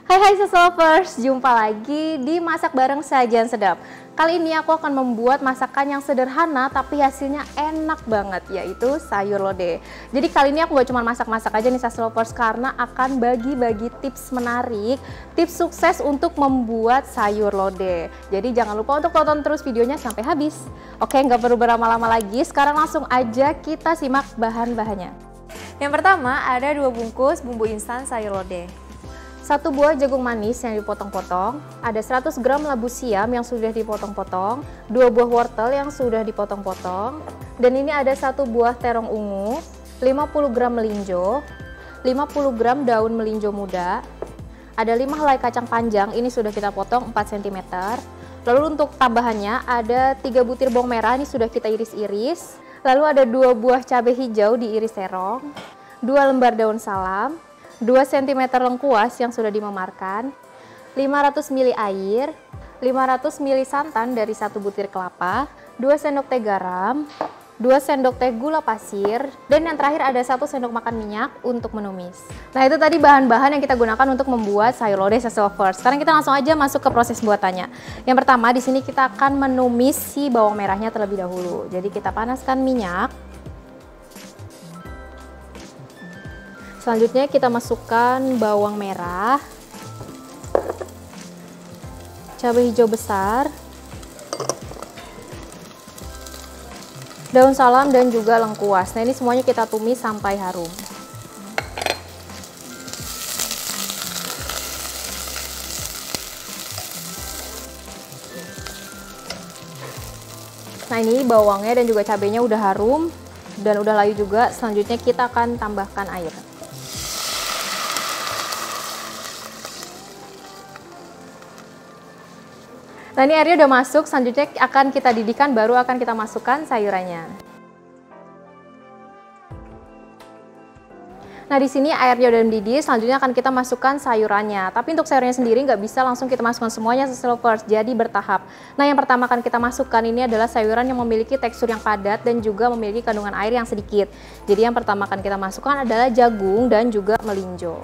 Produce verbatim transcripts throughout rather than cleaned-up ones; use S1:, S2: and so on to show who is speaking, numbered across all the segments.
S1: Hai hai Sass Lovers, jumpa lagi di Masak Bareng Sajian Sedap. Kali ini aku akan membuat masakan yang sederhana tapi hasilnya enak banget, yaitu sayur lodeh. Jadi kali ini aku gak cuma masak-masak aja nih Sass Lovers, karena akan bagi-bagi tips menarik, tips sukses untuk membuat sayur lodeh. Jadi jangan lupa untuk tonton terus videonya sampai habis. Oke, nggak perlu berlama-lama lagi, sekarang langsung aja kita simak bahan-bahannya. Yang pertama ada dua bungkus bumbu instan sayur lodeh. Satu buah jagung manis yang dipotong-potong, ada seratus gram labu siam yang sudah dipotong-potong, dua buah wortel yang sudah dipotong-potong, dan ini ada satu buah terong ungu, lima puluh gram melinjo, lima puluh gram daun melinjo muda, ada lima helai kacang panjang, ini sudah kita potong empat sentimeter. Lalu untuk tambahannya ada tiga butir bawang merah, ini sudah kita iris-iris. Lalu ada dua buah cabai hijau diiris terong, dua lembar daun salam, dua sentimeter lengkuas yang sudah dimemarkan, lima ratus mililiter air, lima ratus mililiter santan dari satu butir kelapa, dua sendok teh garam, dua sendok teh gula pasir, dan yang terakhir ada satu sendok makan minyak untuk menumis. Nah, itu tadi bahan-bahan yang kita gunakan untuk membuat sayur lodeh Sass Lovers. Sekarang kita langsung aja masuk ke proses buatannya. Yang pertama di sini kita akan menumis si bawang merahnya terlebih dahulu. Jadi kita panaskan minyak. Selanjutnya kita masukkan bawang merah, cabai hijau besar, daun salam, dan juga lengkuas. Nah, ini semuanya kita tumis sampai harum. Nah, ini bawangnya dan juga cabainya udah harum dan udah layu juga. Selanjutnya kita akan tambahkan air. Nah, ini airnya udah masuk, selanjutnya akan kita didihkan, baru akan kita masukkan sayurannya. Nah, di sini airnya udah mendidih, selanjutnya akan kita masukkan sayurannya. Tapi untuk sayurnya sendiri nggak bisa langsung kita masukkan semuanya Sass Lovers, jadi bertahap. Nah, yang pertama akan kita masukkan ini adalah sayuran yang memiliki tekstur yang padat dan juga memiliki kandungan air yang sedikit. Jadi yang pertama akan kita masukkan adalah jagung dan juga melinjo.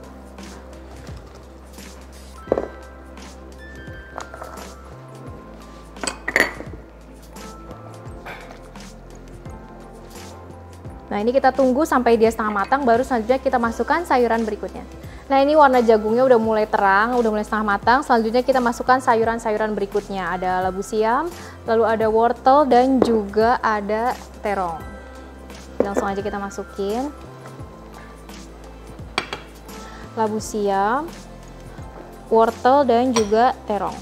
S1: Nah, ini kita tunggu sampai dia setengah matang, baru selanjutnya kita masukkan sayuran berikutnya. Nah, ini warna jagungnya udah mulai terang, udah mulai setengah matang. Selanjutnya kita masukkan sayuran-sayuran berikutnya. Ada labu siam, lalu ada wortel, dan juga ada terong. Langsung aja kita masukin. Labu siam, wortel, dan juga terong.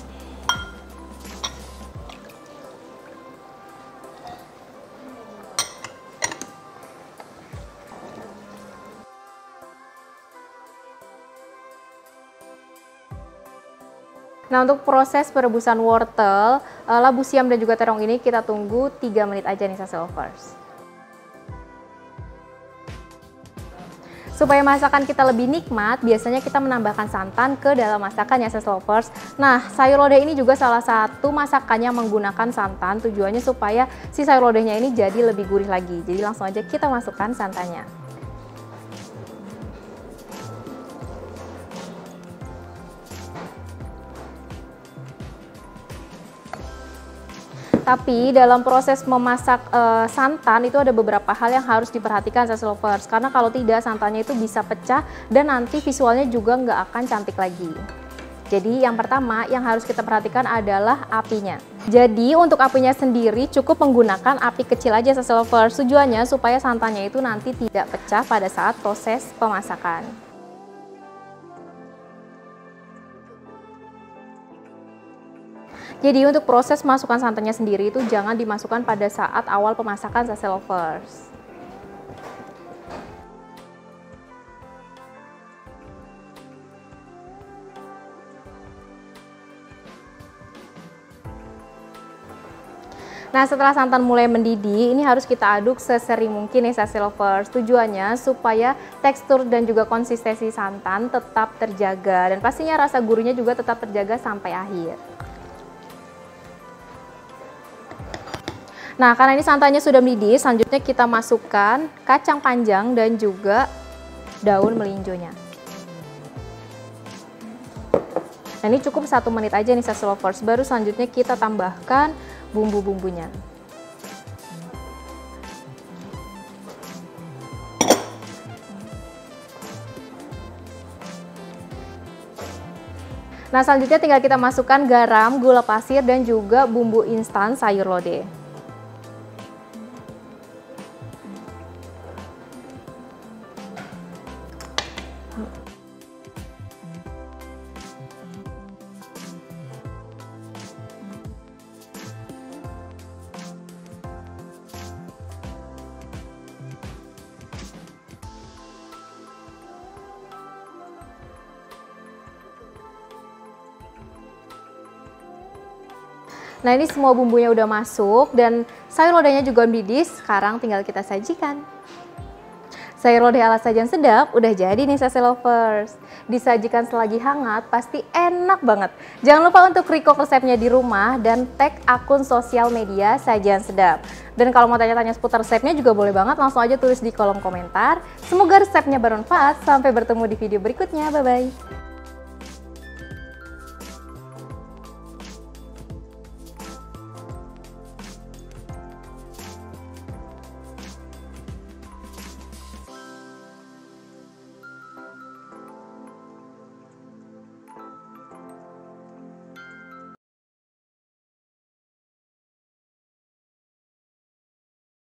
S1: Nah, untuk proses perebusan wortel, labu siam, dan juga terong ini kita tunggu tiga menit aja nih Sass Lovers. Supaya masakan kita lebih nikmat, biasanya kita menambahkan santan ke dalam masakan ya Sass Lovers. Nah, sayur lodeh ini juga salah satu masakan yang menggunakan santan, tujuannya supaya si sayur lodehnya ini jadi lebih gurih lagi. Jadi langsung aja kita masukkan santannya. Tapi dalam proses memasak e, santan itu ada beberapa hal yang harus diperhatikan Sass Lovers, karena kalau tidak santannya itu bisa pecah dan nanti visualnya juga nggak akan cantik lagi. Jadi yang pertama yang harus kita perhatikan adalah apinya. Jadi untuk apinya sendiri cukup menggunakan api kecil aja Sass Lovers, tujuannya supaya santannya itu nanti tidak pecah pada saat proses pemasakan. Jadi untuk proses masukkan santannya sendiri itu jangan dimasukkan pada saat awal pemasakan Sass Lovers. Nah, setelah santan mulai mendidih, ini harus kita aduk sesering mungkin ya Sass Lovers. Tujuannya supaya tekstur dan juga konsistensi santan tetap terjaga dan pastinya rasa gurihnya juga tetap terjaga sampai akhir. Nah, karena ini santannya sudah mendidih, selanjutnya kita masukkan kacang panjang dan juga daun melinjonya. Nah ini cukup satu menit aja nih Sassy Lovers. Baru selanjutnya kita tambahkan bumbu-bumbunya. Nah selanjutnya tinggal kita masukkan garam, gula pasir, dan juga bumbu instan sayur lodeh. Nah ini semua bumbunya udah masuk dan sayur lodehnya juga mendidih, sekarang tinggal kita sajikan. Sayur lodeh ala sajian sedap udah jadi nih Sassy Lovers. Disajikan selagi hangat pasti enak banget. Jangan lupa untuk record resepnya di rumah dan tag akun sosial media Sajian Sedap. Dan kalau mau tanya-tanya seputar resepnya juga boleh banget, langsung aja tulis di kolom komentar. Semoga resepnya bermanfaat, sampai bertemu di video berikutnya, bye-bye.